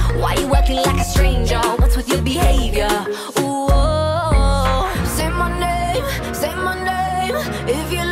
Why you acting like a stranger? What's with your behavior? Ooh, oh, oh. Say my name, if you